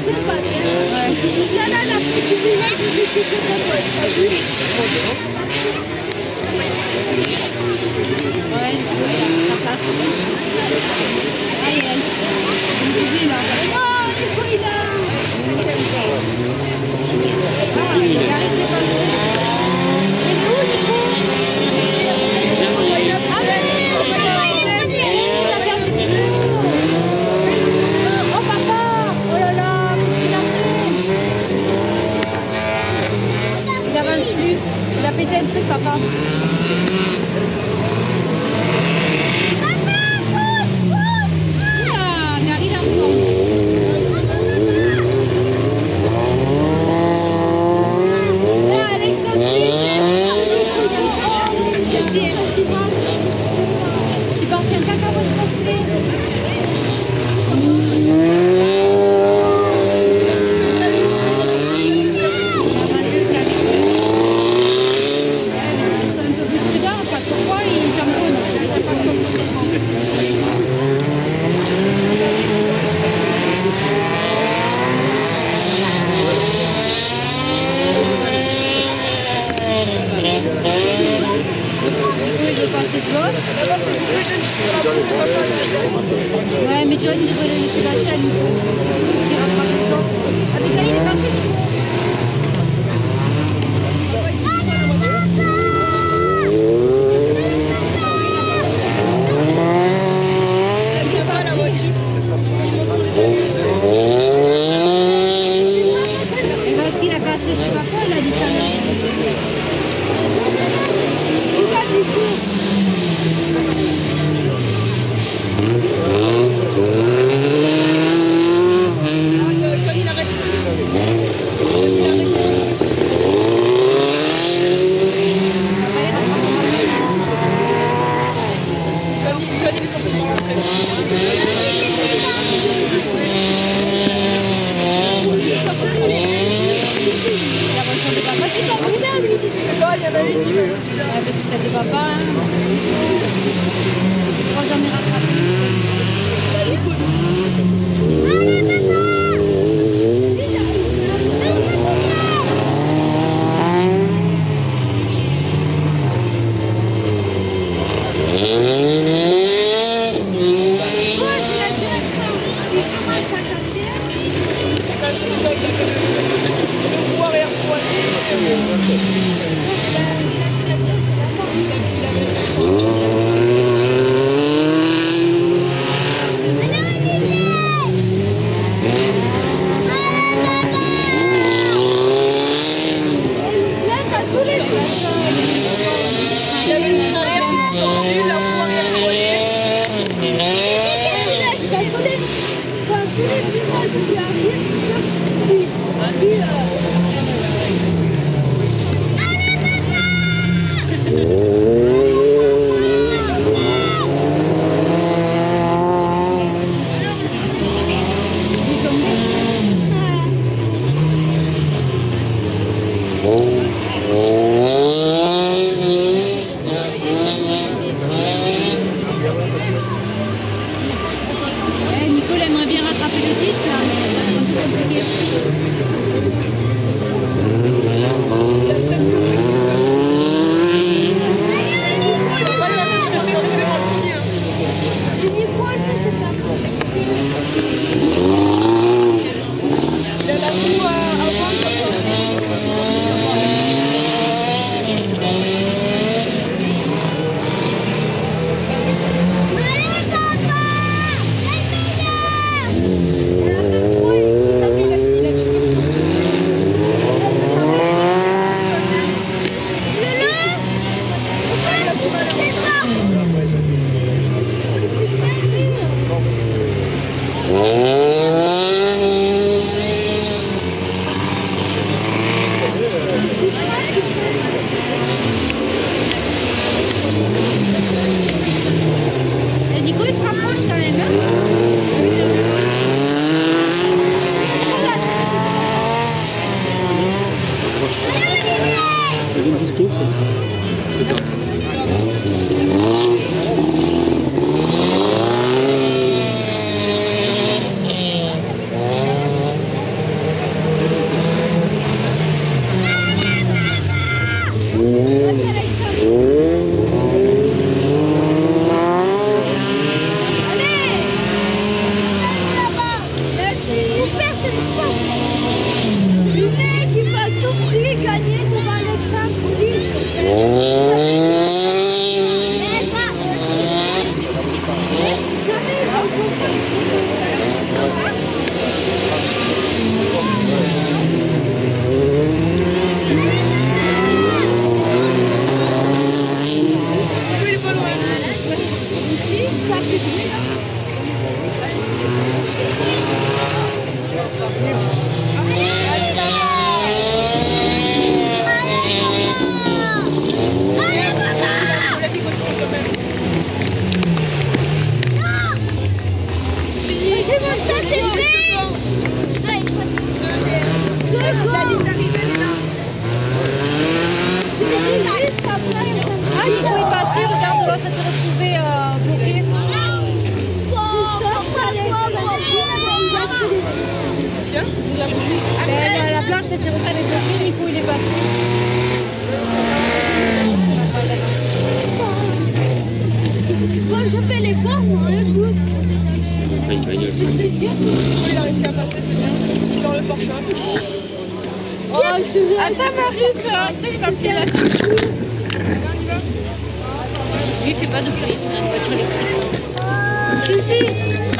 Ouais, mais John, il devrait le laisser passer à lui. Il rattrape les autres. Ah, mais ça y est, il est passé. Elle tient pas la voiture. Et parce qu'il a cassé, je sais pas quoi, il a dit ça. C'est celle de papa, hein. Je crois que j'en ai rattrapé. Tiens, nous avons vu. La planche, elle s'est refaite avec le il faut il est passé. Moi, je fais l'effort, moi, écoute. Il a réussi à passer, c'est bien. Il dans le Porsche. Oh, c'est vrai. Attends, Marius, il va me faire la chute. Lui, il fait pas de bruit. Il a une voiture électrique. Si, si.